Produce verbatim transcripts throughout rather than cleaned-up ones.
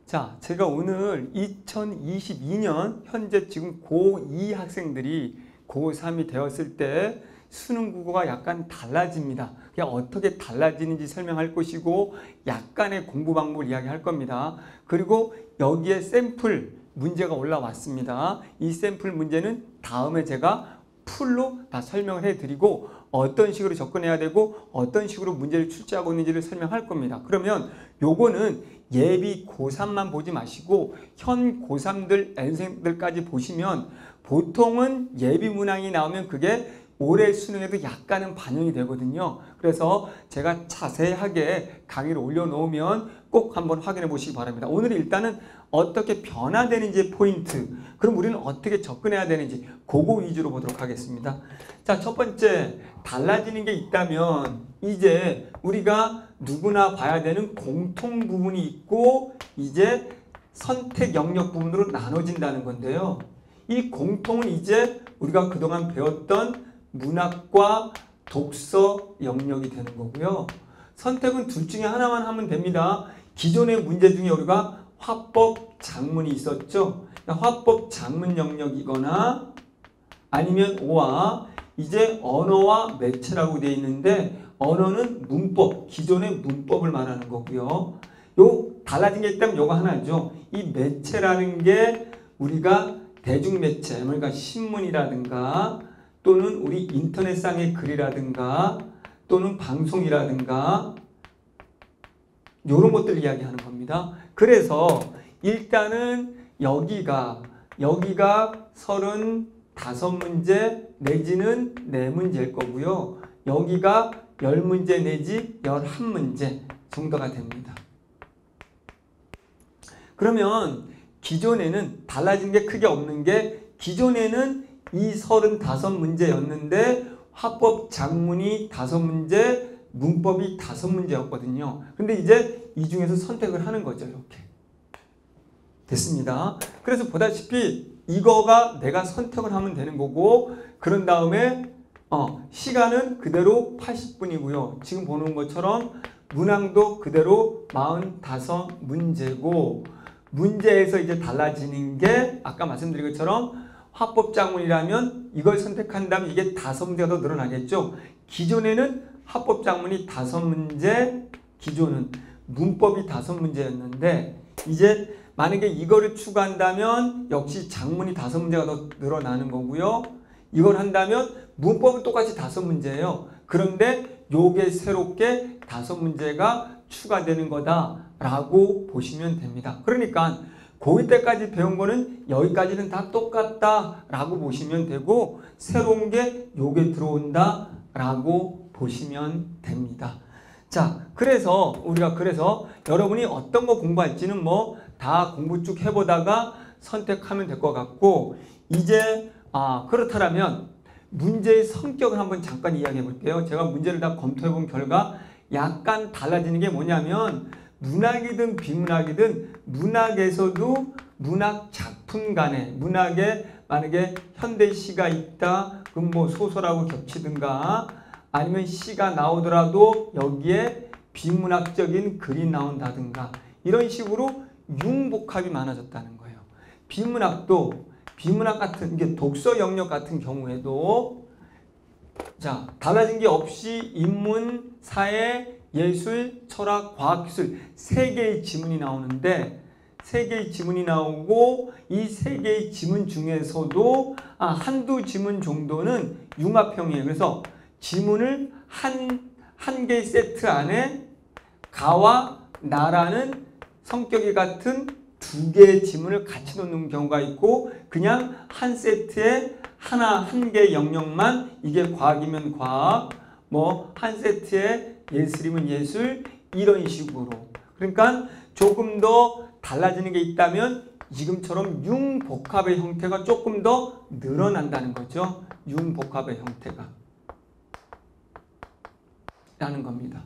자, 제가 오늘 이천이십이 년 현재 지금 고이 학생들이 고삼이 되었을 때 수능 국어가 약간 달라집니다. 그냥 어떻게 달라지는지 설명할 것이고 약간의 공부 방법을 이야기할 겁니다. 그리고 여기에 샘플 문제가 올라왔습니다. 이 샘플 문제는 다음에 제가 풀로 다 설명을 해드리고 어떤 식으로 접근해야 되고 어떤 식으로 문제를 출제하고 있는지를 설명할 겁니다. 그러면 요거는 예비 고삼만 보지 마시고 현 고삼들, N생들까지 보시면 보통은 예비 문항이 나오면 그게 올해 수능에도 약간은 반영이 되거든요. 그래서 제가 자세하게 강의를 올려놓으면 꼭 한번 확인해 보시기 바랍니다. 오늘은 일단은 어떻게 변화되는지 포인트, 그럼 우리는 어떻게 접근해야 되는지 그거 위주로 보도록 하겠습니다. 자, 첫 번째 달라지는 게 있다면 이제 우리가 누구나 봐야 되는 공통 부분이 있고 이제 선택 영역 부분으로 나눠진다는 건데요. 이 공통은 이제 우리가 그동안 배웠던 문학과 독서 영역이 되는 거고요. 선택은 둘 중에 하나만 하면 됩니다. 기존의 문제 중에 우리가 화법, 작문이 있었죠. 화법, 작문 영역이거나 아니면 오와 이제 언어와 매체라고 되어 있는데 언어는 문법, 기존의 문법을 말하는 거고요. 요 달라진 게 있다면 요거 하나죠. 이 매체라는 게 우리가 대중매체, 그러니까 신문이라든가 또는 우리 인터넷상의 글이라든가 또는 방송이라든가 이런 것들 이야기하는 겁니다. 그래서 일단은 여기가 여기가 서른다섯 문제 내지는 네 문제일 거고요. 여기가 열 문제 내지 열한 문제 정도가 됩니다. 그러면 기존에는 달라진 게 크게 없는 게 기존에는 이 서른다섯 문제였는데 화법 작문이 다섯 문제, 문법이 다섯 문제였거든요. 근데 이제 이 중에서 선택을 하는 거죠. 이렇게. 됐습니다. 그래서 보다시피 이거가 내가 선택을 하면 되는 거고 그런 다음에 어, 시간은 그대로 팔십 분이고요. 지금 보는 것처럼 문항도 그대로 사십오 문제고 문제에서 이제 달라지는 게 아까 말씀드린 것처럼 화법 작문이라면 이걸 선택한다면 이게 다섯 문제가 더 늘어나겠죠. 기존에는 화법 작문이 다섯 문제, 기존은 문법이 다섯 문제였는데 이제 만약에 이거를 추가한다면 역시 작문이 다섯 문제가 더 늘어나는 거고요. 이걸 한다면 문법은 똑같이 다섯 문제예요. 그런데 요게 새롭게 다섯 문제가 추가되는 거다라고 보시면 됩니다. 그러니까 고이 때까지 배운 거는 여기까지는 다 똑같다라고 보시면 되고 새로운 게 요게 들어온다라고 보시면 됩니다. 자, 그래서 우리가 그래서 여러분이 어떤 거 공부할지는 뭐 다 공부 쭉 해보다가 선택하면 될 것 같고 이제 아 그렇다면 문제의 성격을 한번 잠깐 이야기해 볼게요. 제가 문제를 다 검토해 본 결과 약간 달라지는 게 뭐냐면 문학이든 비문학이든 문학에서도 문학 작품 간에 문학에 만약에 현대시가 있다 그럼 뭐 소설하고 겹치든가 아니면 시가 나오더라도 여기에 비문학적인 글이 나온다든가 이런 식으로 융복합이 많아졌다는 거예요. 비문학도 비문학 같은 게 독서 영역 같은 경우에도 자 달라진 게 없이 인문, 사회, 예술, 철학, 과학기술 세 개의 지문이 나오는데 세 개의 지문이 나오고 이 세 개의 지문 중에서도 아, 한두 지문 정도는 융합형이에요. 그래서 지문을 한, 한 개의 세트 안에 가와 나라는 성격이 같은 두 개의 지문을 같이 놓는 경우가 있고 그냥 한 세트에 하나 한 개의 영역만 이게 과학이면 과학 뭐 한 세트에 예술이면 예술 이런 식으로 그러니까 조금 더 달라지는 게 있다면 지금처럼 융복합의 형태가 조금 더 늘어난다는 거죠. 융복합의 형태가 라는 겁니다.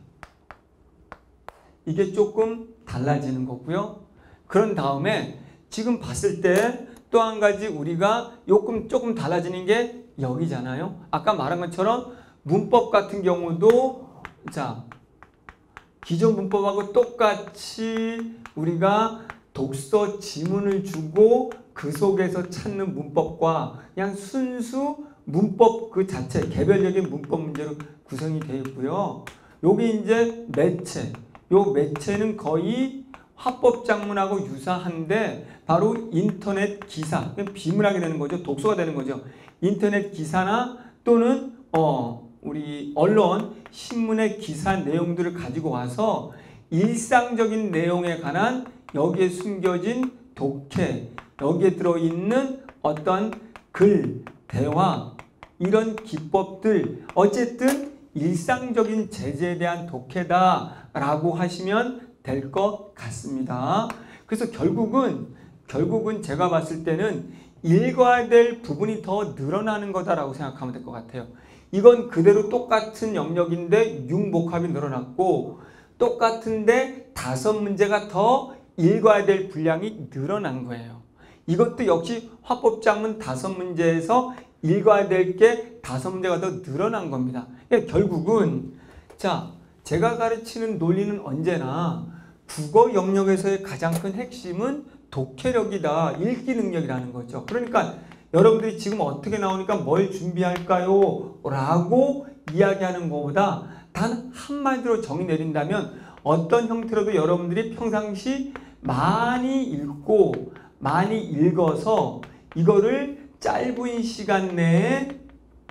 이게 조금 달라지는 거고요. 그런 다음에 지금 봤을 때 또 한 가지 우리가 조금 조금 달라지는 게 여기잖아요. 아까 말한 것처럼 문법 같은 경우도 자 기존 문법하고 똑같이 우리가 독서 지문을 주고 그 속에서 찾는 문법과 그냥 순수 문법 그 자체, 개별적인 문법 문제로 구성이 되어 있고요. 여기 이제 매체, 요 매체는 거의 화법작문하고 유사한데 바로 인터넷 기사, 비문학이 되는 거죠. 독서가 되는 거죠. 인터넷 기사나 또는 어 우리 언론, 신문의 기사 내용들을 가지고 와서 일상적인 내용에 관한 여기에 숨겨진 독해, 여기에 들어있는 어떤 글, 대화, 이런 기법들, 어쨌든 일상적인 제재에 대한 독해다라고 하시면 될 것 같습니다. 그래서 결국은 결국은 제가 봤을 때는 읽어야 될 부분이 더 늘어나는 거다라고 생각하면 될 것 같아요. 이건 그대로 똑같은 영역인데 융복합이 늘어났고 똑같은데 다섯 문제가 더 읽어야 될 분량이 늘어난 거예요. 이것도 역시 화법작문 다섯 문제에서 읽어야 될 게 다섯 문제가 더 늘어난 겁니다. 그러니까 결국은 자 제가 가르치는 논리는 언제나 국어 영역에서의 가장 큰 핵심은 독해력이다, 읽기 능력이라는 거죠. 그러니까 여러분들이 지금 어떻게 나오니까 뭘 준비할까요? 라고 이야기하는 것보다 단 한마디로 정의 내린다면 어떤 형태로도 여러분들이 평상시 많이 읽고 많이 읽어서 이거를 짧은 시간 내에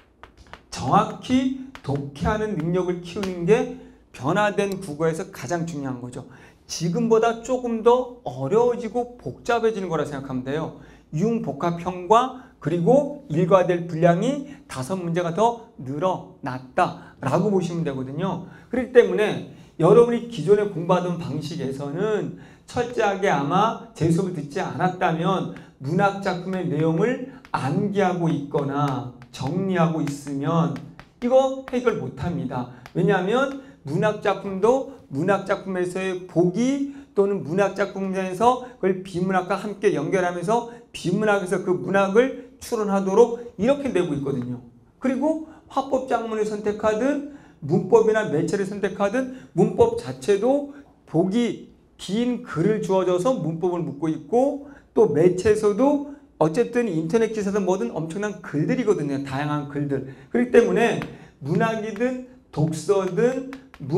정확히 독해하는 능력을 키우는 게 변화된 국어에서 가장 중요한 거죠. 지금보다 조금 더 어려워지고 복잡해지는 거라 생각하면 돼요. 융복합형과 그리고 읽어야 될 분량이 다섯 문제가 더 늘어났다라고 보시면 되거든요. 그렇기 때문에 여러분이 기존에 공부하던 방식에서는 철저하게 아마 제 수업을 듣지 않았다면 문학작품의 내용을 암기하고 있거나 정리하고 있으면 이거 해결 못합니다. 왜냐하면 문학작품도 문학작품에서의 보기 또는 문학작품에서 그걸 비문학과 함께 연결하면서 비문학에서 그 문학을 추론하도록 이렇게 내고 있거든요. 그리고 화법작문을 선택하든 문법이나 매체를 선택하든 문법 자체도 보기 긴 글을 주어져서 문법을 묻고 있고 또 매체에서도 어쨌든 인터넷 기사든 뭐든 엄청난 글들이거든요. 다양한 글들. 그렇기 때문에 문학이든 독서든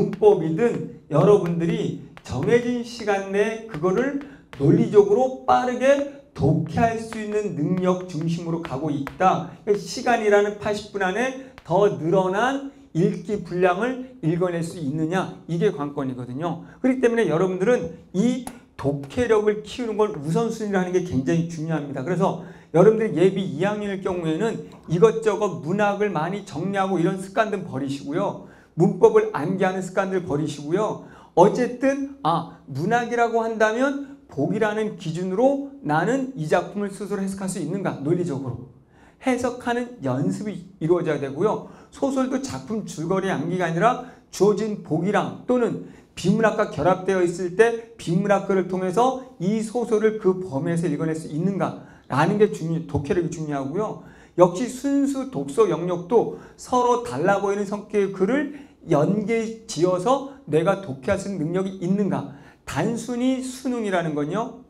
문법이든 여러분들이 정해진 시간 내에 그거를 논리적으로 빠르게 독해할 수 있는 능력 중심으로 가고 있다. 시간이라는 팔십 분 안에 더 늘어난 읽기 분량을 읽어낼 수 있느냐, 이게 관건이거든요. 그렇기 때문에 여러분들은 이 독해력을 키우는 걸 우선순위로 하는 게 굉장히 중요합니다. 그래서 여러분들 예비 이 학년일 경우에는 이것저것 문학을 많이 정리하고 이런 습관들 버리시고요. 문법을 암기하는 습관들 버리시고요. 어쨌든 아 문학이라고 한다면 복이라는 기준으로 나는 이 작품을 스스로 해석할 수 있는가, 논리적으로 해석하는 연습이 이루어져야 되고요. 소설도 작품 줄거리 암기가 아니라 주어진 복이랑 또는 비문학과 결합되어 있을 때 비문학글을 통해서 이 소설을 그 범위에서 읽어낼 수 있는가 라는 게 중요, 독해력이 중요하고요. 역시 순수 독서 영역도 서로 달라 보이는 성격의 글을 연계 지어서 내가 독해할 수 있는 능력이 있는가. 단순히 수능이라는 건요,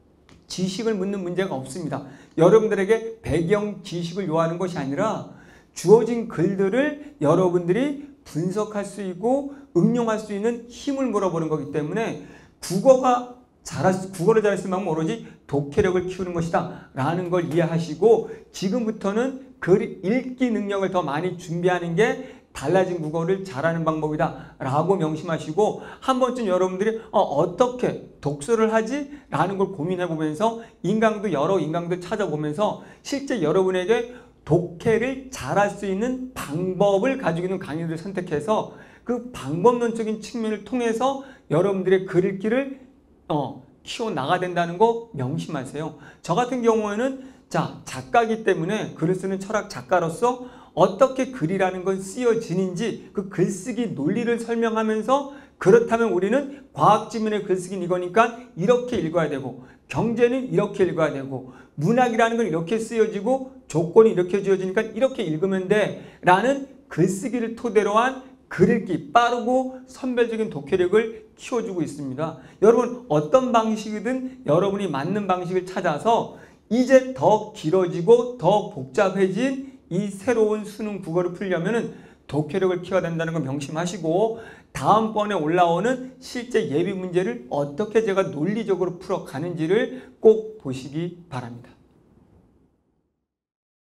지식을 묻는 문제가 없습니다. 여러분들에게 배경 지식을 요하는 것이 아니라 주어진 글들을 여러분들이 분석할 수 있고 응용할 수 있는 힘을 물어보는 거기 때문에 국어가 잘할 수, 국어를 잘할 수 있는 방법은 오로지 독해력을 키우는 것이다 라는 걸 이해하시고 지금부터는 글 읽기 능력을 더 많이 준비하는 게 달라진 국어를 잘하는 방법이다 라고 명심하시고 한 번쯤 여러분들이 어, 어떻게 독서를 하지? 라는 걸 고민해 보면서 인강도 여러 인강도 찾아보면서 실제 여러분에게 독해를 잘할 수 있는 방법을 가지고 있는 강의들을 선택해서 그 방법론적인 측면을 통해서 여러분들의 글 읽기를 어, 키워나가야 된다는 거 명심하세요. 저 같은 경우에는 자 작가이기 때문에 글을 쓰는 철학 작가로서 어떻게 글이라는 건 쓰여지는지 그 글쓰기 논리를 설명하면서 그렇다면 우리는 과학지문의 글쓰기는 이거니까 이렇게 읽어야 되고 경제는 이렇게 읽어야 되고 문학이라는 건 이렇게 쓰여지고 조건이 이렇게 지어지니까 이렇게 읽으면 돼 라는 글쓰기를 토대로 한 글읽기 빠르고 선별적인 독해력을 키워주고 있습니다. 여러분 어떤 방식이든 여러분이 맞는 방식을 찾아서 이제 더 길어지고 더 복잡해진 이 새로운 수능 국어를 풀려면은 독해력을 키워야 된다는 걸 명심하시고 다음번에 올라오는 실제 예비 문제를 어떻게 제가 논리적으로 풀어가는지를 꼭 보시기 바랍니다.